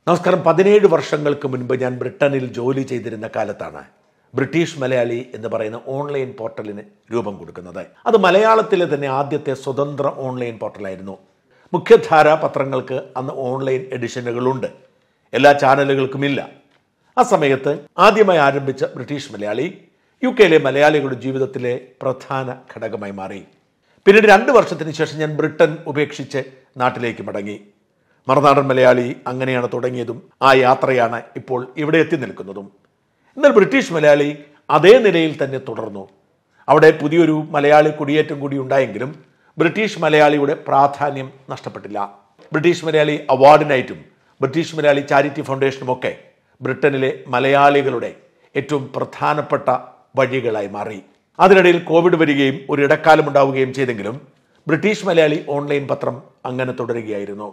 നമസ്കാരം. 17 വർഷങ്ങൾക്ക് മുൻപ് ഞാൻ ബ്രിട്ടനിൽ ജോലി ചെയ്തിരുന്ന കാലത്താണ് ബ്രിട്ടീഷ് മലയാളി എന്ന് പറയുന്ന ഓൺലൈൻ പോർട്ടലിന് രൂപം കൊടുക്കുന്നത്. അത് മലയാളത്തിലെ തന്നെ ആദ്യത്തെ സ്വതന്ത്ര ഓൺലൈൻ പോർട്ടലായിരുന്നു. മുഖ്യധാരാ പത്രങ്ങൾക്ക് അന്ന് ഓൺലൈൻ എഡിഷനുകളുണ്ട്, എല്ലാ ചാനലുകൾക്കുമില്ല. ആ സമയത്ത് ആദ്യമായി ആരംഭിച്ച ബ്രിട്ടീഷ് മലയാളി UK മലയാളികളുടെ ജീവിതത്തിലെ പ്രധാന ഘടകമായി മാറി. പിന്നീട് 2 വർഷത്തിന് ശേഷം ഞാൻ ബ്രിട്ടൻ ഉപേക്ഷിച്ച് നാട്ടിലേക്ക് മടങ്ങി. മറുനാടൻ മലയാളി അങ്ങനെയാണ് തുടങ്ങിയതും ആ യാത്രയാണ് ഇപ്പോൾ ഇവിടെ എത്തി നിൽക്കുന്നതും. എന്നാൽ ബ്രിട്ടീഷ് മലയാളി അതേ നിലയിൽ തന്നെ തുടർന്നു. അവിടെ പുതിയൊരു മലയാളി കുടിയേറ്റം കൂടി ഉണ്ടായെങ്കിലും ബ്രിട്ടീഷ് മലയാളിയുടെ പ്രാധാന്യം നഷ്ടപ്പെട്ടില്ല. ബ്രിട്ടീഷ് മലയാളി അവാർഡിനായിട്ടും ബ്രിട്ടീഷ് മലയാളി ചാരിറ്റി ഫൗണ്ടേഷനുമൊക്കെ ബ്രിട്ടനിലെ മലയാളികളുടെ ഏറ്റവും പ്രധാനപ്പെട്ട വഴികളായി മാറി. അതിനിടയിൽ കോവിഡ് വരികയും ഒരു ഇടക്കാലം ഉണ്ടാവുകയും ചെയ്തെങ്കിലും ബ്രിട്ടീഷ് മലയാളി ഓൺലൈൻ പത്രം അങ്ങനെ തുടരുകയായിരുന്നു.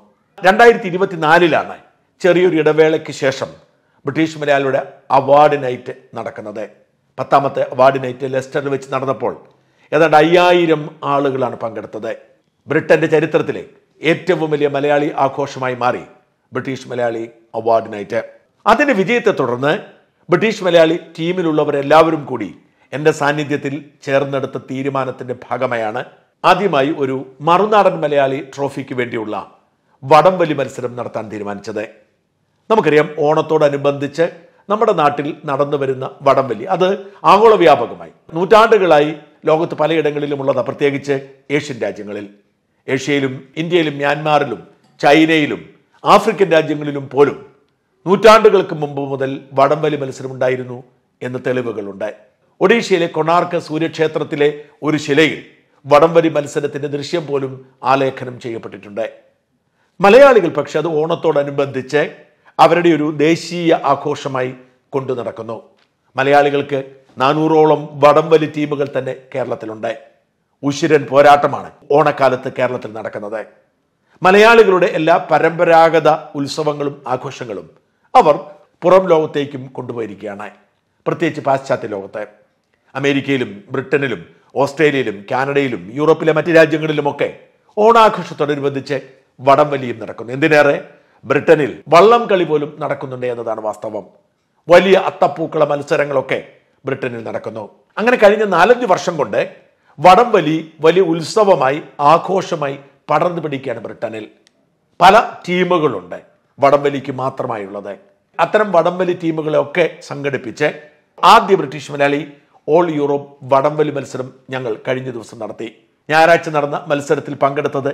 2024 ചെറിയൊരു ഇടവേളയ്ക്ക് ശേഷം ബ്രിട്ടീഷ് മലയാളിയുടെ അവാർഡ് നൈറ്റ് നടക്കുന്നത്. 10ാമത്തെ അവാർഡ് നൈറ്റ് ലെസ്റ്ററിൽ വെച്ച് നടന്നപ്പോൾ ഏതാണ്ട് 5000 ആളുകളാണ് പങ്കെടുത്തത്. ബ്രിട്ടന്റെ ചരിത്രത്തിലെ ഏറ്റവും വലിയ മലയാളി ആഘോഷമായി മാറി ബ്രിട്ടീഷ് മലയാളി അവാർഡ് നൈറ്റ്. അതിന്റെ വിജയത്തെ തുടർന്ന് ബ്രിട്ടീഷ് മലയാളി ടീമിലുള്ളവരെല്ലാവരും കൂടി എൻ്റെ സാന്നിധ്യത്തിൽ ചേർന്നെടുത്ത തീരുമാനത്തിന്റെ ഭാഗമായാണ് ആദ്യമായി ഒരു മറുനാടൻ മലയാളി ട്രോഫിക്ക് വേണ്ടിയുള്ള വടംവലി മത്സരം നടത്താൻ തീരുമാനിച്ചത്. നമുക്കറിയാം, ഓണത്തോടനുബന്ധിച്ച് നമ്മുടെ നാട്ടിൽ നടന്നു വരുന്ന വടംവലി അത് ആഗോള വ്യാപകമായി നൂറ്റാണ്ടുകളായി ലോകത്ത് പലയിടങ്ങളിലുമുള്ളത്, പ്രത്യേകിച്ച് ഏഷ്യൻ രാജ്യങ്ങളിൽ. ഏഷ്യയിലും ഇന്ത്യയിലും മ്യാൻമാറിലും ചൈനയിലും ആഫ്രിക്കൻ രാജ്യങ്ങളിലും പോലും നൂറ്റാണ്ടുകൾക്ക് മുമ്പ് മുതൽ വടംവലി മത്സരം ഉണ്ടായിരുന്നു എന്ന് തെളിവുകളുണ്ട്. ഒഡീഷയിലെ കൊണാർക്ക് സൂര്യക്ഷേത്രത്തിലെ ഒരു ശിലയിൽ വടംവലി മത്സരത്തിന്റെ ദൃശ്യം പോലും ആലേഖനം ചെയ്യപ്പെട്ടിട്ടുണ്ട്. മലയാളികൾ പക്ഷെ അത് ഓണത്തോടനുബന്ധിച്ച് അവരുടെ ഒരു ദേശീയ ആഘോഷമായി കൊണ്ടു നടക്കുന്നു. മലയാളികൾക്ക് 400ഓളം വടംവലി ടീമുകൾ തന്നെ കേരളത്തിലുണ്ട്. ഉശിരൻ പോരാട്ടമാണ് ഓണക്കാലത്ത് കേരളത്തിൽ നടക്കുന്നത്. മലയാളികളുടെ എല്ലാ പരമ്പരാഗത ഉത്സവങ്ങളും ആഘോഷങ്ങളും അവർ പുറം ലോകത്തേക്കും കൊണ്ടുപോയിരിക്കുകയാണ്. പ്രത്യേകിച്ച് പാശ്ചാത്യ ലോകത്ത്, അമേരിക്കയിലും ബ്രിട്ടനിലും ഓസ്ട്രേലിയയിലും കാനഡയിലും യൂറോപ്പിലെ മറ്റ് രാജ്യങ്ങളിലുമൊക്കെ ഓണാഘോഷത്തോടനുബന്ധിച്ച് വടംവലിയും നടക്കുന്നു. എന്തിനേറെ, ബ്രിട്ടനിൽ വള്ളം കളി പോലും നടക്കുന്നുണ്ട് എന്നതാണ് വാസ്തവം. വലിയ അത്തപ്പൂക്കള മത്സരങ്ങളൊക്കെ ബ്രിട്ടനിൽ നടക്കുന്നു. അങ്ങനെ കഴിഞ്ഞ 4-5 വർഷം കൊണ്ട് വടംവലി വലിയ ഉത്സവമായി ആഘോഷമായി പടർന്നു പിടിക്കുകയാണ് ബ്രിട്ടനിൽ. പല ടീമുകളുണ്ട് വടംവലിക്ക് മാത്രമായുള്ളത്. അത്തരം വടംവലി ടീമുകളെയൊക്കെ സംഘടിപ്പിച്ച് ആദ്യ ബ്രിട്ടീഷ് മലയാളി ഓൾ യൂറോപ്പ് വടംവലി മത്സരം ഞങ്ങൾ കഴിഞ്ഞ ദിവസം നടത്തി. ഞായറാഴ്ച നടന്ന മത്സരത്തിൽ പങ്കെടുത്തത്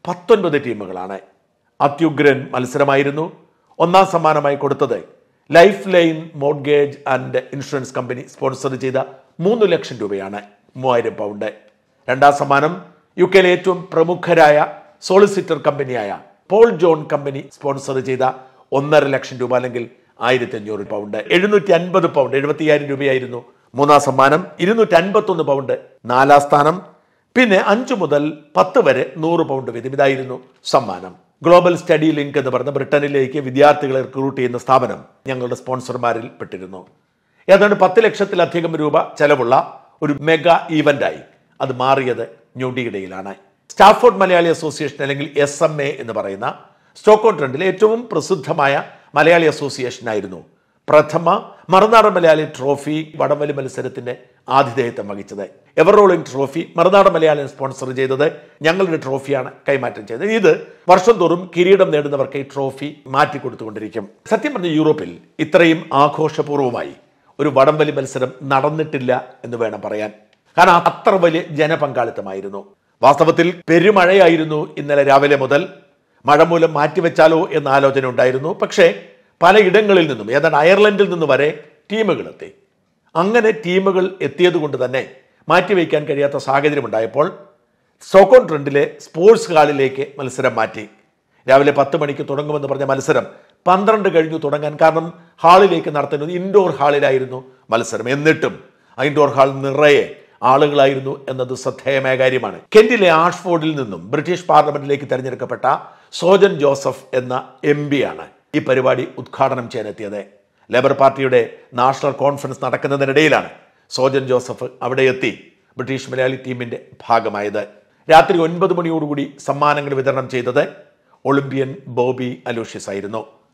19 ടീമുകളാണ്. അത്യുഗ്രൻ മത്സരമായിരുന്നു. 1ാം സമ്മാനമായി കൊടുത്തത് life line mortgage and insurance company sponsor ചെയ്ത 3 ലക്ഷം രൂപയാണ്, 3000 പൗണ്ട്. 2ാം സമ്മാനം UK ഏറ്റവും പ്രമുഖരായ സോളിസിറ്റർ കമ്പനിയായ പോൾ ജോൺ കമ്പനി സ്പോൺസർ ചെയ്ത 1.5 ലക്ഷം രൂപ, അല്ലെങ്കിൽ 1500 പൗണ്ട്. 750 പൗണ്ട്, 75,000 രൂപയായിരുന്നു 3ാം സമ്മാനം. 251 പൗണ്ട് 4ാം സ്ഥാനം. പിന്നെ 5 മുതൽ 10 വരെ 100 പൗണ്ട് വീതം, ഇതായിരുന്നു സമ്മാനം. ഗ്ലോബൽ സ്റ്റഡി ലിങ്ക് എന്ന് പറഞ്ഞ ബ്രിട്ടനിലേക്ക് വിദ്യാർത്ഥികളെ റിക്രൂട്ട് ചെയ്യുന്ന സ്ഥാപനം ഞങ്ങളുടെ സ്പോൺസർമാരിൽ പെട്ടിരുന്നു. ഏതാണ്ട് 10 ലക്ഷത്തിലധികം രൂപ ചെലവുള്ള ഒരു മെഗാ ഈവന്റായി അത് മാറിയത് ഞൊടിയിടയിലാണ്. സ്റ്റാഫോർഡ് മലയാളി അസോസിയേഷൻ, അല്ലെങ്കിൽ SMA എന്ന് പറയുന്ന സ്റ്റോക്കോട്ട്രണ്ടിലെ ഏറ്റവും പ്രസിദ്ധമായ മലയാളി അസോസിയേഷനായിരുന്നു പ്രഥമ മറുനാടൻ മലയാളി ട്രോഫി വടംവലി മത്സരത്തിന്റെ ആതിഥേയത്വം വഹിച്ചത്. Ever rolling trophy Marunadan Malayali sponsor ചെയ്തത് ഞങ്ങളുടെ ട്രോഫിയാണ് കൈമാറ്റം ചെയ്തത്. ഇത് വർഷം തോറും കിരീടം നേടുന്നവർക്ക് ഈ ട്രോഫി മാറ്റിക്കൊടുത്തുകൊണ്ടിരിക്കും. സത്യം പറഞ്ഞ യൂറോപ്പിൽ ഇത്രയും ആഘോഷപൂർവ്വമായി ഒരു വടംവലി മത്സരം നടന്നിട്ടില്ല എന്ന് വേണം പറയാൻ. കാരണം അത്ര വലിയ ജനപങ്കാളിത്തമായിരുന്നു. വാസ്തവത്തിൽ പെരുമഴയായിരുന്നു ഇന്നലെ രാവിലെ മുതൽ. മഴ മൂലം മാറ്റിവെച്ചാലോ എന്ന ആലോചന ഉണ്ടായിരുന്നു. പക്ഷേ പലയിടങ്ങളിൽ നിന്നും, ഏതാണ്ട് അയർലൻഡിൽ നിന്ന് വരെ ടീമുകൾ എത്തി. അങ്ങനെ ടീമുകൾ എത്തിയത് കൊണ്ട് തന്നെ മാറ്റിവെക്കാൻ കഴിയാത്ത സാഹചര്യം ഉണ്ടായപ്പോൾ സ്റ്റോക്കോട്ട്രണ്ടിലെ സ്പോർട്സ് ഹാളിലേക്ക് മത്സരം മാറ്റി. രാവിലെ 10 മണിക്ക് തുടങ്ങുമെന്ന് പറഞ്ഞ മത്സരം 12 കഴിഞ്ഞു തുടങ്ങാൻ. കാരണം ഹാളിലേക്ക് നടത്തുന്നത് ഇൻഡോർ ഹാളിലായിരുന്നു മത്സരം. എന്നിട്ടും ഇൻഡോർ ഹാൾ നിറയെ ആളുകളായിരുന്നു എന്നത് ശ്രദ്ധേയമായ കാര്യമാണ്. കെന്റിലെ ആഷ്ഫോർഡിൽ നിന്നും ബ്രിട്ടീഷ് പാർലമെന്റിലേക്ക് തെരഞ്ഞെടുക്കപ്പെട്ട സോജൻ ജോസഫ് എന്ന MP ആണ് ഈ പരിപാടി ഉദ്ഘാടനം ചെയ്യാനെത്തിയത്. ലേബർ പാർട്ടിയുടെ നാഷണൽ കോൺഫറൻസ് നടക്കുന്നതിനിടയിലാണ് സോജൻ ജോസഫ് അവിടെ എത്തി ബ്രിട്ടീഷ് മലയാളി ടീമിന്റെ ഭാഗമായത്. രാത്രി 9 മണിയോടുകൂടി സമ്മാനങ്ങൾ വിതരണം ചെയ്തത് ഒളിമ്പ്യൻ ബോബി അലോഷ്യസ് ആയിരുന്നു.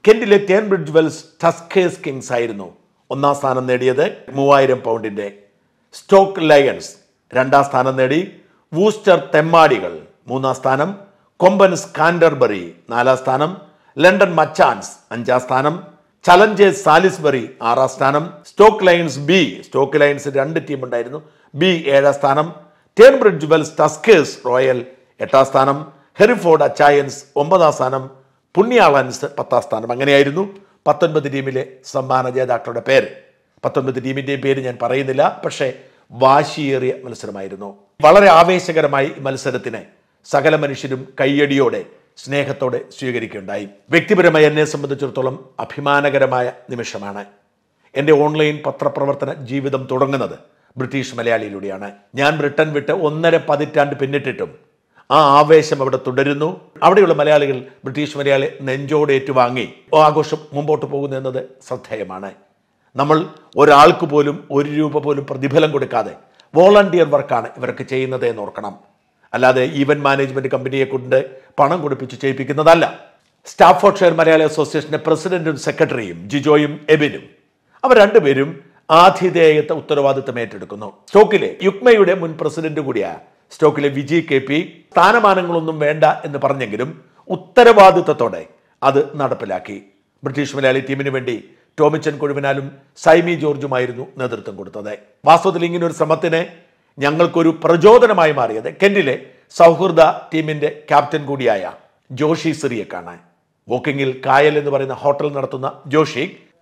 കെന്റിലെ ടേൺബ്രിഡ്ജ് വെൽസ് ടസ്കേഴ്സ് കിങ്സ് ആയിരുന്നു ഒന്നാം സ്ഥാനം നേടിയത് 3000 പൗണ്ടിന്റെ. സ്റ്റോക്ക് ലയൺസ് രണ്ടാം സ്ഥാനം നേടി. വൂസ്റ്റർ തെമ്മാടികൾ മൂന്നാം സ്ഥാനം. കൊമ്പൻസ് കാൻഡർബറി നാലാം സ്ഥാനം. ലണ്ടൻ മച്ചാൻസ് അഞ്ചാം സ്ഥാനം. ചലഞ്ചേഴ്സ് സാലിസ്ബറി ആറാം സ്ഥാനം. Stoke Lions B, Stoke Lions 2 team ഉണ്ടായിരുന്നു, ബി ഏഴാം സ്ഥാനം. ടേൺബ്രിഡ്ജ് വെൽസ് ടസ്കേഴ്സ് റോയൽ എട്ടാം സ്ഥാനം. ഹെറിഫോർഡ് അച്ചായൻസ് 9ആം സ്ഥാനം. പുണ്യാളൻസ് 10ആം സ്ഥാനം. അങ്ങനെയായിരുന്നു 19 ടീമിലെ സമ്മാന ജേതാക്കളുടെ പേര്. 19 ടീമിൻ്റെയും പേര് ഞാൻ പറയുന്നില്ല, പക്ഷേ വാശിയേറിയ മത്സരമായിരുന്നു. വളരെ ആവേശകരമായി മത്സരത്തിന് സകല മനുഷ്യരും കയ്യടിയോടെ സ്നേഹത്തോടെ സ്വീകരിക്കുകയുണ്ടായി. വ്യക്തിപരമായി എന്നെ സംബന്ധിച്ചിടത്തോളം അഭിമാനകരമായ നിമിഷമാണ്. എൻ്റെ ഓൺലൈൻ പത്രപ്രവർത്തന ജീവിതം തുടങ്ങുന്നത് ബ്രിട്ടീഷ് മലയാളിയിലൂടെയാണ്. ഞാൻ ബ്രിട്ടൻ വിട്ട് 1.5 പതിറ്റാണ്ട് പിന്നിട്ടിട്ടും ആ ആവേശം അവിടെ തുടരുന്നു. അവിടെയുള്ള മലയാളികൾ ബ്രിട്ടീഷ് മലയാളി നെഞ്ചോട് ഏറ്റുവാങ്ങി ആഘോഷം മുമ്പോട്ട് പോകുന്നു എന്നത് ശ്രദ്ധേയമാണ്. നമ്മൾ ഒരാൾക്ക് പോലും 1 രൂപ പോലും പ്രതിഫലം കൊടുക്കാതെ വോളണ്ടിയർ വർക്കാണ് ഇവർക്ക് ചെയ്യുന്നത് എന്ന് ഓർക്കണം. അല്ലാതെ ഈവന്റ് മാനേജ്മെന്റ് കമ്പനിയെ കൊണ്ട് പണം കൊടുപ്പിച്ച് ചെയ്യിപ്പിക്കുന്നതല്ല. സ്റ്റാഫോർഡ്ഷയർ മലയാളി അസോസിയേഷന്റെ പ്രസിഡന്റും സെക്രട്ടറിയും ജിജോയും എബിനും അവർ രണ്ടുപേരും ആതിഥേയത്വ ഉത്തരവാദിത്തം ഏറ്റെടുക്കുന്നു. സ്റ്റോക്കിലെ യുക്മയുടെ മുൻ പ്രസിഡന്റ് കൂടിയായ സ്റ്റോക്കിലെ വിജി KP സ്ഥാനമാനങ്ങളൊന്നും വേണ്ട എന്ന് പറഞ്ഞെങ്കിലും ഉത്തരവാദിത്തത്തോടെ അത് നടപ്പിലാക്കി. ബ്രിട്ടീഷ് മലയാളി ടീമിന് വേണ്ടി ടോമിച്ചൻ കൊഴുവിനാലും സൈമി ജോർജുമായിരുന്നു നേതൃത്വം കൊടുത്തത്. വാസ്തവത്തിൽ ഇങ്ങനൊരു ശ്രമത്തിന് ഞങ്ങൾക്കൊരു പ്രചോദനമായി മാറിയത് കെന്റിലെ സൗഹൃദ ടീമിന്റെ ക്യാപ്റ്റൻ കൂടിയായ ജോഷി സിറിയക്കാണ്. വോക്കിങ്ങിൽ കായൽ എന്ന് പറയുന്ന ഹോട്ടൽ നടത്തുന്ന ജോഷി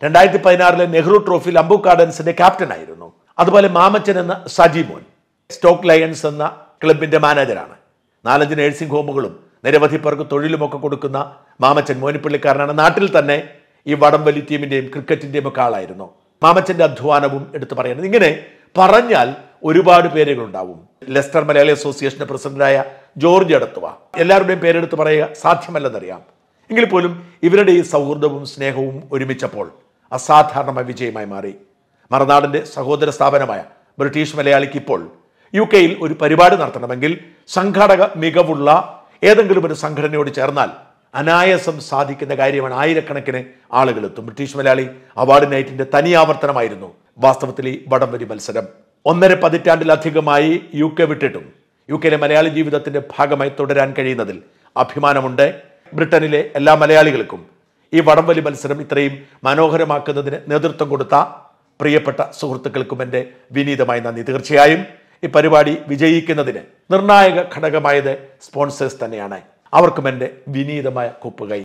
2016 നെഹ്റു ട്രോഫിയിൽ അംബു ഗാർഡൻസിന്റെ ക്യാപ്റ്റനായിരുന്നു. അതുപോലെ മാമച്ചൻ എന്ന സജിമോൻ സ്റ്റോക്ക് ലയൺസ് എന്ന ക്ലബിന്റെ മാനേജറാണ്. 4-5 നഴ്സിംഗ് ഹോമുകളും നിരവധി പേർക്ക് തൊഴിലുമൊക്കെ കൊടുക്കുന്ന മാമച്ചൻ മോനിപ്പള്ളിക്കാരനാണ്. നാട്ടിൽ തന്നെ ഈ വടംവലി ടീമിന്റെയും ക്രിക്കറ്റിന്റെയും ഒക്കെ ആളായിരുന്നു. മാമച്ചന്റെ അധ്വാനവും എടുത്തു പറയുന്നത്. ഇങ്ങനെ പറഞ്ഞാൽ ഒരുപാട് പേരുകളുണ്ടാവും. ലെസ്റ്റർ മലയാളി അസോസിയേഷന്റെ പ്രസിഡന്റായ ജോർജ് എടത്തുവ, എല്ലാവരുടെയും പേരെടുത്ത് പറയുക സാധ്യമല്ലെന്നറിയാം. എങ്കിൽ പോലും ഇവരുടെ ഈ സൗഹൃദവും സ്നേഹവും ഒരുമിച്ചപ്പോൾ അസാധാരണമായ വിജയമായി മാറി. മറുനാടിന്റെ സഹോദര സ്ഥാപനമായ ബ്രിട്ടീഷ് മലയാളിക്ക് ഇപ്പോൾ UK ഒരു പരിപാടി നടത്തണമെങ്കിൽ സംഘാടക മികവുള്ള ഏതെങ്കിലും ഒരു സംഘടനയോട് ചേർന്നാൽ അനായാസം സാധിക്കുന്ന കാര്യമാണ്. ആയിരക്കണക്കിന് ആളുകൾ എത്തും. ബ്രിട്ടീഷ് മലയാളി അവാർഡ് നൈറ്റിന്റെ തനി ആവർത്തനമായിരുന്നു വാസ്തവത്തിൽ ഈ വടംവലി മത്സരം. 1.5 പതിറ്റാണ്ടിലധികമായി UK വിട്ടിട്ടും UK മലയാളി ജീവിതത്തിന്റെ ഭാഗമായി തുടരാൻ കഴിയുന്നതിൽ അഭിമാനമുണ്ട്. ബ്രിട്ടനിലെ എല്ലാ മലയാളികൾക്കും ഈ വടംവലി മത്സരം ഇത്രയും മനോഹരമാക്കുന്നതിന് നേതൃത്വം കൊടുത്ത പ്രിയപ്പെട്ട സുഹൃത്തുക്കൾക്കും എൻ്റെ വിനീതമായ നന്ദി. തീർച്ചയായും ഈ പരിപാടി വിജയിക്കുന്നതിന് നിർണായക ഘടകമായത് സ്പോൺസേഴ്സ് തന്നെയാണ്. അവർക്കും എൻ്റെ വിനീതമായ കൂപ്പുകൈ.